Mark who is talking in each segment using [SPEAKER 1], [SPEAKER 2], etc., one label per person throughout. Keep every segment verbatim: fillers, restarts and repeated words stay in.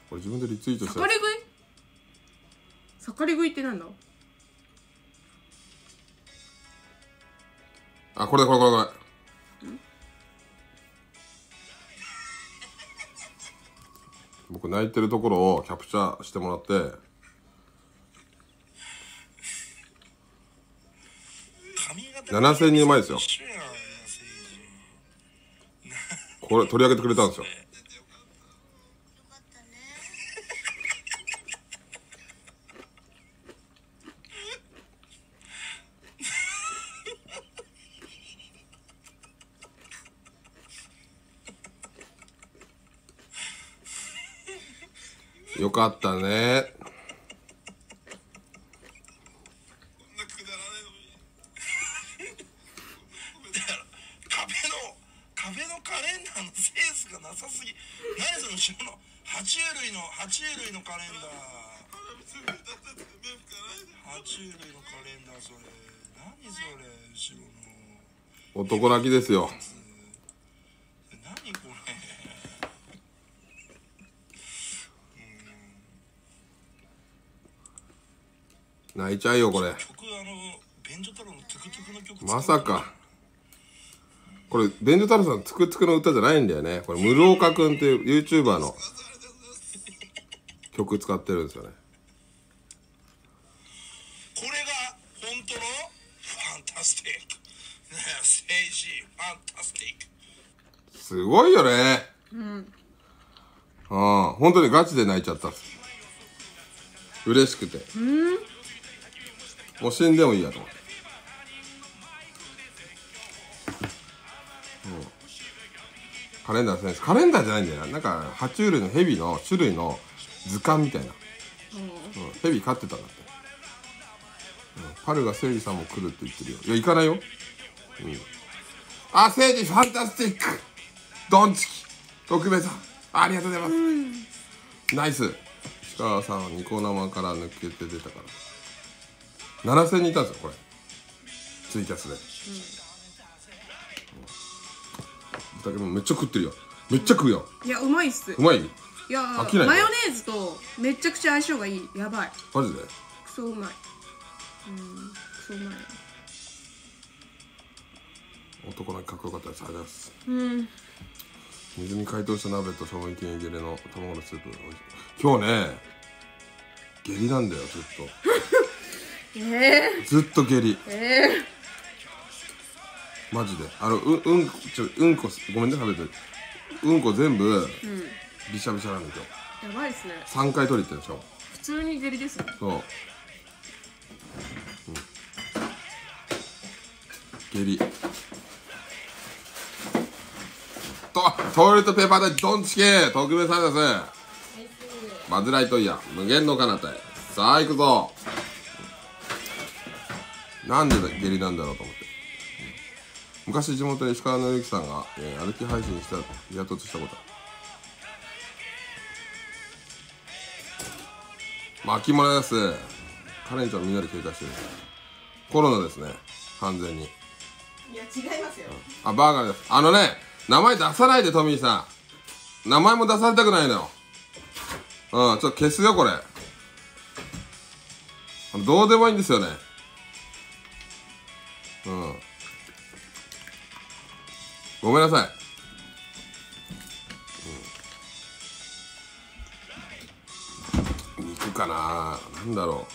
[SPEAKER 1] これ自分でリツイートした
[SPEAKER 2] 盛り食い盛り食いってなんだ。
[SPEAKER 1] あ、これこれこれこれ僕泣いてるところをキャプチャーしてもらってななせんにんまえですよ。これ取り上げてくれたんですよ。よかったね。
[SPEAKER 3] 壁のカレンダーのセンスがなさすぎ。何その後ろの爬虫類の爬虫類のカレンダー。爬虫類のカレンダーそれ。何それ後ろの。
[SPEAKER 1] 男泣きですよ。
[SPEAKER 3] 何これ。
[SPEAKER 1] 泣いちゃうよこれ。
[SPEAKER 3] 曲あの便所太郎のトゥクトゥクの曲。
[SPEAKER 1] まさか。これ便所太郎さんトゥクトゥクの歌じゃないんだよね。これ室岡くんっていう YouTuber の曲使ってるんですよね。
[SPEAKER 3] これが本当のファンタスティック。ねえ、ステージファンタスティック。
[SPEAKER 1] すごいよね。
[SPEAKER 2] うん。
[SPEAKER 1] ああ、本当にガチで泣いちゃったっす。嬉しくて。
[SPEAKER 2] うん。
[SPEAKER 1] もう死んでもいいやと思って。カレンダーですね。カレンダーじゃないんだよな。なんか爬虫類のヘビの種類の図鑑みたいな。うん、ヘビ飼ってたんだって。うん、パルがセイジさんも来るって言ってるよ。いや行かないよ。うん。あ、セイジファンタスティック。ドンチキ。特別さんありがとうございます。うん、ナイス。石川さんニコ生から抜けて出たから。ななせんにんいたんですよこれ。ツイキャスで。うんだけどめっちゃ食ってるよ。めっちゃ食うよ。
[SPEAKER 2] いやうまいっす。
[SPEAKER 1] うまい。
[SPEAKER 2] いや
[SPEAKER 1] 飽きない
[SPEAKER 2] マヨネーズとめちゃくちゃ相性がいい。やばい。
[SPEAKER 1] マジで。
[SPEAKER 2] クソうまい。うんクソうまい。
[SPEAKER 1] 男のかっこよかったです。ありがとうございます。
[SPEAKER 2] うん。
[SPEAKER 1] 水に解凍した鍋と賞味期限切れの卵のスープ。今日ね下痢なんだよずっと。
[SPEAKER 2] え
[SPEAKER 1] ー、ずっと下痢。
[SPEAKER 2] えー
[SPEAKER 1] マジであのううんちょうんこごめんね食べてるうんこ全部、うん、びしゃびしゃなんだよ。
[SPEAKER 2] やばいっすね。
[SPEAKER 1] さんかい取り行ってるでしょ。
[SPEAKER 2] 普通に下痢ですね。
[SPEAKER 1] そう、うん、下痢とトイレットペーパーでドンチキ特別サービスバズライトイヤー無限の彼方へ。さあ行くぞ。なんで下痢なんだろうと思って。昔地元で石川のゆきさんが、えー、歩き配信したやっとしたこと巻物です。カレンちゃんみんなで警戒してる。コロナですね完全に。い
[SPEAKER 2] や違いますよ、
[SPEAKER 1] うん、あバーガーです。あのね名前出さないでトミーさん。名前も出されたくないのよ。うんちょっと消すよこれ。どうでもいいんですよね。うんごめんなさい。うん、肉かな。なんだろ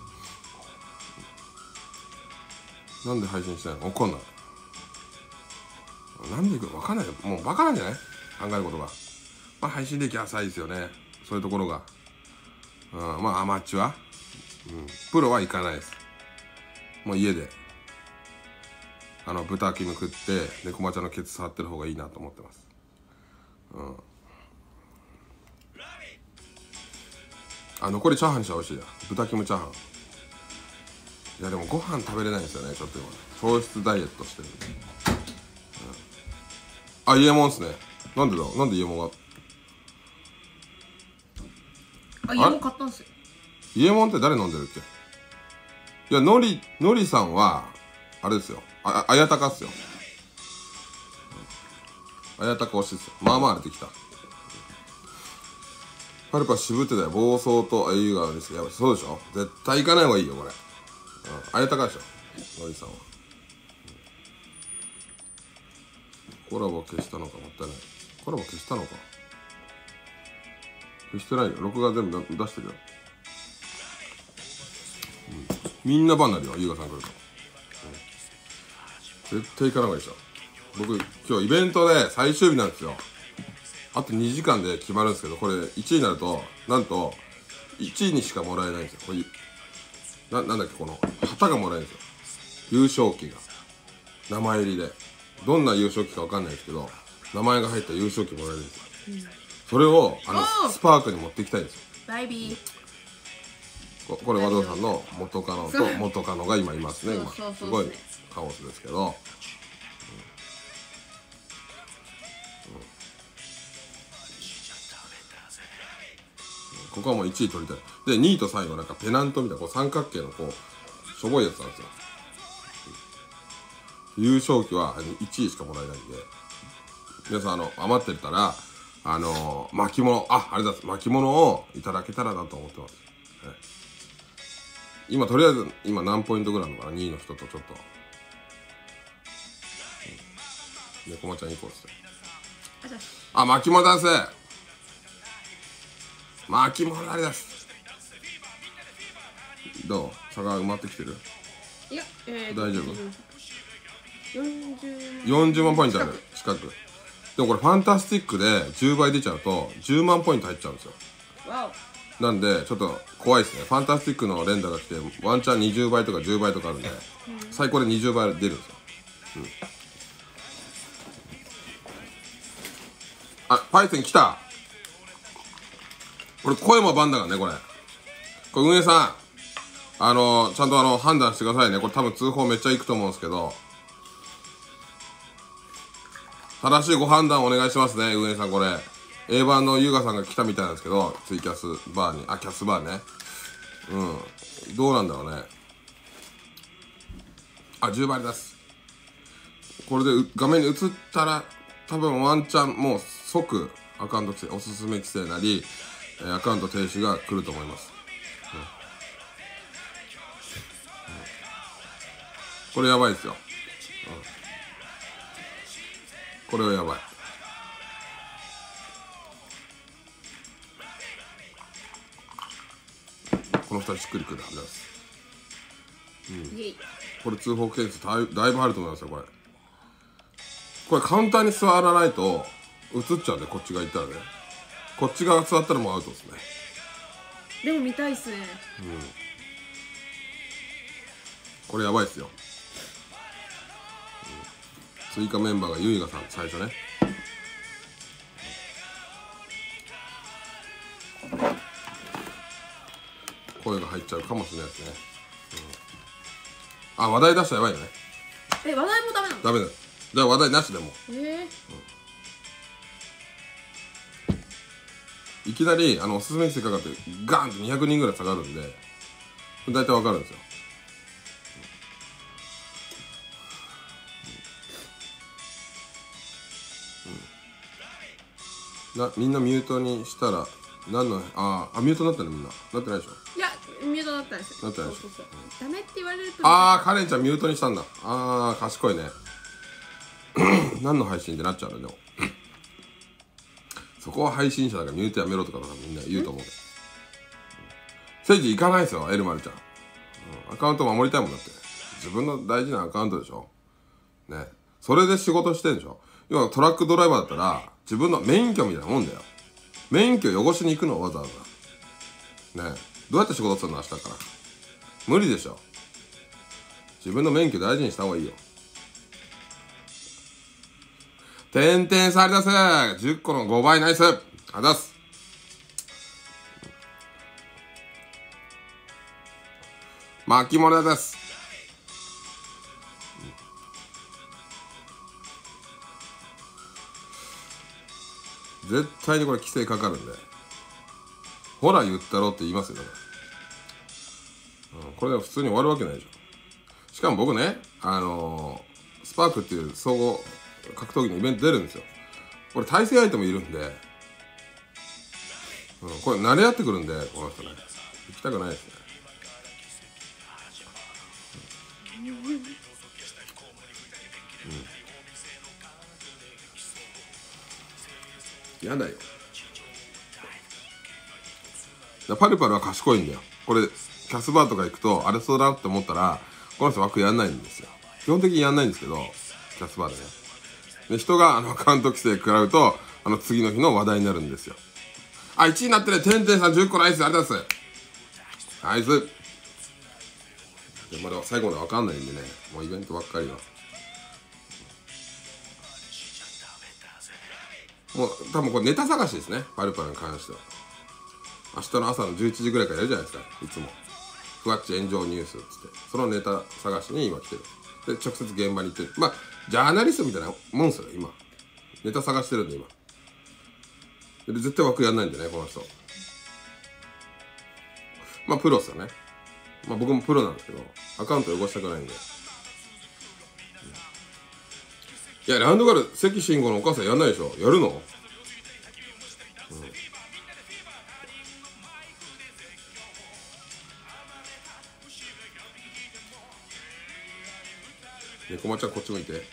[SPEAKER 1] う。なんで配信してないの？怒んない。なんでいくのわかんないよ。もうバカなんじゃない？考えることが。まあ配信歴浅いですよね。そういうところが。うん、まあアマチュア。うん、プロは行かないです。もう家で。あの豚キム食って猫抹茶のケツ触ってる方がいいなと思ってます。うん。あ残りチャーハンにしたら美味しいや。豚キムチャーハン。いやでもご飯食べれないんですよねちょっと今。糖質ダイエットしてるんで。うん、あイエモンっすね。なんでだなんでイエモンが。
[SPEAKER 2] あイエモン買ったんすよ。
[SPEAKER 1] イエモンって誰飲んでるっけ。いやのりのりさんはあれですよ。あ、あやたかっすよ。あやたか推しっすよ。まあまあ出てきた。 パルパ渋ってたよ。暴走とあゆがですやばい。そうでしょ。絶対行かない方がいいよこれ。うん、あれ高いでしょのりさんは、うん、コラボ消したのかもったいない。コラボ消したのか消してないよ。録画全部出してるよ、うん、みんなバンなるよゆうがさん来ると、うん、絶対行かない方がいいでしょ。僕今日イベントで最終日なんですよ。あとにじかんで決まるんですけど、これいちいになるとなんといちいにしかもらえないんですよ。これ な, なんだっけこの旗がもらえるんですよ。優勝旗が名前入りで、どんな優勝旗か分かんないですけど名前が入った優勝旗もらえるんですよ、うん、それをあのスパークに持っていきたいんですよ。
[SPEAKER 2] バイビー。
[SPEAKER 1] こ, これ和道さんの元カノと元カノが今いますね。今すごいカオスですけど、ここはもういちい取りたい。でにいとさんいはなんかペナントみたいなこう三角形のこうしょぼいやつなんですよ。優勝旗はいちいしかもらえないんで、皆さんあの余ってたらあのー、巻物、あ、あれだ、巻物をいただけたらなと思ってます、ね、今とりあえず今何ポイントぐらいなのかな、にいの人とちょっと、うん、猫、まちゃん行こうっつって、あ、巻物出せ、巻物あれです。どう、差が埋まってきてる？
[SPEAKER 2] いや、えー、
[SPEAKER 1] 大丈夫？
[SPEAKER 2] よんじゅう
[SPEAKER 1] よんじゅうまんポイントある近く。でもこれファンタスティックでじゅうばい出ちゃうとじゅうまんポイント入っちゃうんですよ。
[SPEAKER 2] わ
[SPEAKER 1] お。なんでちょっと怖いですね。ファンタスティックの連打が来てワンチャンにじゅうばいとかじゅうばいとかあるんで、うん、最高でにじゅうばい出るんですよ、うん、あ、パイセン来た。これ声も番だからね。これこれ運営さん、あのー、ちゃんとあの判断してくださいね。これ多分通報めっちゃいくと思うんですけど、正しいご判断お願いしますね、運営さん。これ A 版の優雅さんが来たみたいなんですけど、ツイキャスバーに、あ、キャスバーね、うん、どうなんだろうね。あ、じゅうばいです。これで画面に映ったら多分ワンチャンもう即アカウント規制、おすすめ規制なりアカウント停止が来ると思います、うんうん、これやばいですよ、うん、これはやばい。このふたりしっくりくるはずです、うん、これ通報件数だいだいぶあると思いますよ。これこれカウンターに座らないと映っちゃうんで、こっちが行ったらね、こっち側座ったらもうアウトですね。
[SPEAKER 2] でも見たいっすね、うん、
[SPEAKER 1] これやばいっすよ、うん、追加メンバーがゆいがさん最初ね、声が入っちゃうかもしれないですね、うん、あ、話題出したらやばいよね。
[SPEAKER 2] え、話題もダメなの？
[SPEAKER 1] ダメだよ。じゃあ話題なしでも、
[SPEAKER 2] えー
[SPEAKER 1] うん、いきなりあのおすすめ規制かかってガーンってにひゃくにんぐらい下がるんで大体わかるんですよ、うんうん、なみんなミュートにしたら何のああミュートになったの？みんななってないでしょ？
[SPEAKER 2] いや、ミュートだったんですよ。
[SPEAKER 1] なってないでしょ？
[SPEAKER 2] そうそうそう、うん、ダメって言われると、
[SPEAKER 1] ああカレンちゃんミュートにしたんだ。ああ賢いね何の配信ってなっちゃうんだ。でもそこは配信者だからミュートやめろとかみんな言うと思うけど、政治行かないですよエルマルちゃん、うん、アカウント守りたいもんだって。自分の大事なアカウントでしょね。それで仕事してんでしょ。要はトラックドライバーだったら自分の免許みたいなもんだよ。免許汚しに行くのわざわざね。どうやって仕事するの明日から。無理でしょ。自分の免許大事にした方がいいよ。てんてんされだせじゅっこのごばいナイスあざす。巻物です。絶対にこれ規制かかるんで、ほら言ったろって言いますよね、うん、これで普通に終わるわけないでしょ。しかも僕ね、あのー、スパークっていう総合格闘技のイベント出るんですよ。これ対戦相手もいるんで、 うん、これ慣れ合ってくるんでこの人ね行きたくないですね。うん、やだよ。パルパルは賢いんだよ。これキャスバーとか行くとあれそうだって思ったらこの人枠やんないんですよ。基本的にやんないんですけどキャスバーでね。で人があのアカウント規制食らうとあの次の日の話題になるんですよ。あ、いちいになってね。てんてんさんじゅっこナイス、ありがとうございます。ナイス。でまだ最後まで分かんないんでね、もうイベントばっかりは。もう多分これネタ探しですね、パルパルに関しては。明日の朝のじゅういちじぐらいからやるじゃないですか、いつも。ふわっち炎上ニュースっつって、そのネタ探しに今来てる。で、直接現場に行ってる。まあ、ジャーナリストみたいなもんすよ、今。ネタ探してるんで、今。で絶対枠やんないんでね、この人。まあ、プロっすよね。まあ、僕もプロなんですけど、アカウント汚したくないんで。いや、ラウンドガール、関慎吾のお母さんやんないでしょ。やるの？うん、猫町ちゃんこっち向いて。ん？ん？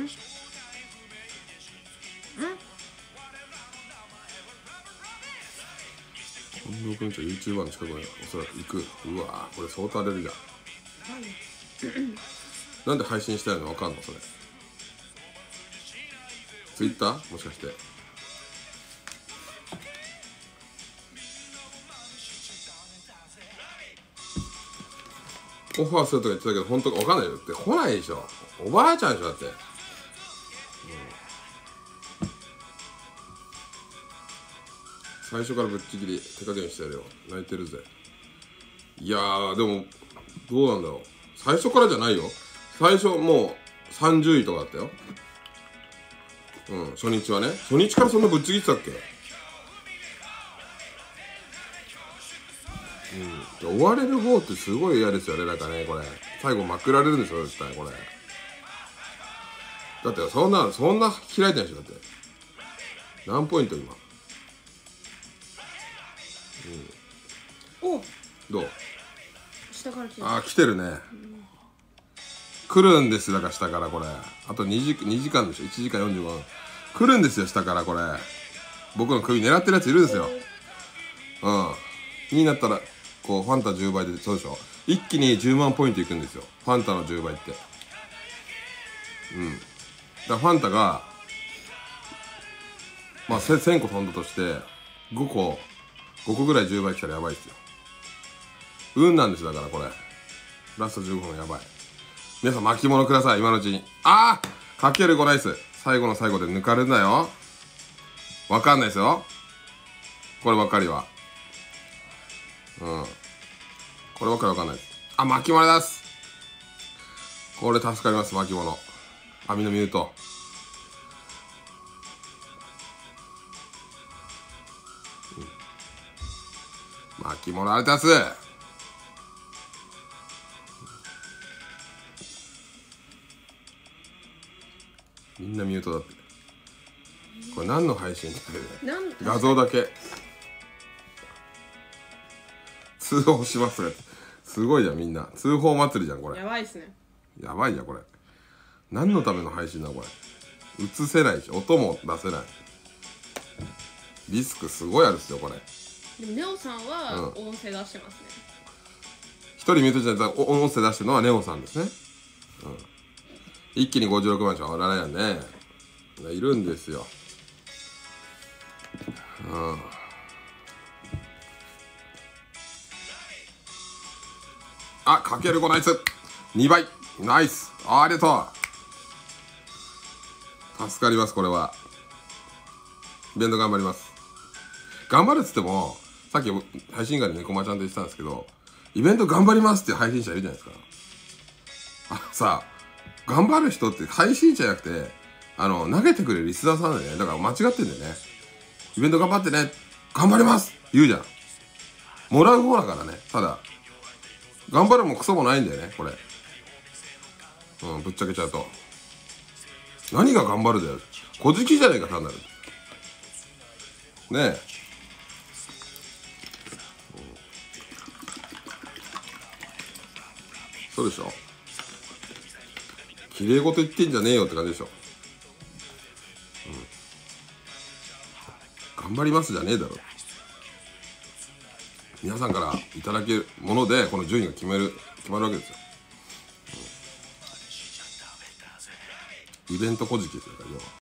[SPEAKER 1] 近藤くんちは YouTuber の近くにおそらく行く。うわー、これ相当荒れるじゃん。なんで配信したいのわかんのそれ。Twitter？ もしかして。オファーするとか言ってたけど本当かわかんないよって来ないでしょ。おばあちゃんでしょだって。うん、最初からぶっちぎり手加減してやるよ。泣いてるぜ。いやーでもどうなんだろう。最初からじゃないよ。最初もうさんじゅういとかだったよ。うん、初日はね。初日からそんなぶっちぎってたっけ。うん、追われる方ってすごい嫌ですよね。なんかねこれ最後まくられるんですよ絶対これ。だってそんなそんな開いてないでしょだって。何ポイント今。
[SPEAKER 2] うん、お
[SPEAKER 1] どう？
[SPEAKER 2] 下から来てる。
[SPEAKER 1] あー来てるね、うん、来るんですだから下からこれあと 2, 時2時間でしょ。いちじかんよんじゅうごふん来るんですよ下からこれ。僕の首狙ってるやついるんですよ。うんになったらこうファンタじゅうばいでそうでしょ。一気にじゅうまんポイントいくんですよファンタのじゅうばいって。うんだからファンタがまあせんこ飛んだとしてごこごこぐらいじゅうばい来たらやばいですよ。運なんですよだからこれラストじゅうごふんやばい。皆さん巻物ください今のうちに。あーかけるごナイス。最後の最後で抜かれるなよ。わかんないですよこればっかりは。うんこればっかりわかんないです。あ巻物です。これ助かります巻物。網のミュート。うん、巻物あれです。みんなミュートだって。これ何の配信って画像だけ通報しますね。すごいじゃんみんな通報祭りじゃんこれ。
[SPEAKER 2] やばいっすね。
[SPEAKER 1] やばいじゃんこれ。何のための配信だこれ。映せないし音も出せない。リスクすごいあるっすよこれ。
[SPEAKER 2] でもネオさんは音声出してますね。
[SPEAKER 1] 一人ミュートじゃなくて音声出してるのはネオさんですね。うん一気にごじゅうろくまんでしょ。あららやんね。いるんですよ。うん。あ、かけるごナイス。にばい。ナイス。あ、ありがとう。助かります、これは。イベント頑張ります。頑張るっつっても、さっき配信外で猫間ちゃんと言ってたんですけど、イベント頑張りますっていう配信者いるじゃないですか。あ、さあ、頑張る人って配信者じゃなくてあの投げてくれるリスナーさんだよね。だから間違ってんだよね。イベント頑張ってね頑張ります言うじゃん。もらう方だからね。ただ頑張るもクソもないんだよねこれ。うんぶっちゃけちゃうと何が頑張るだよ。小じきじゃねえか単なるねえ。 そうでしょ。綺麗事言ってんじゃねえよって感じでしょ。うん、頑張りますじゃねえだろ。皆さんからいただけるものでこの順位が決める決まるわけですよ。うん、イベントこじきですよ、要は。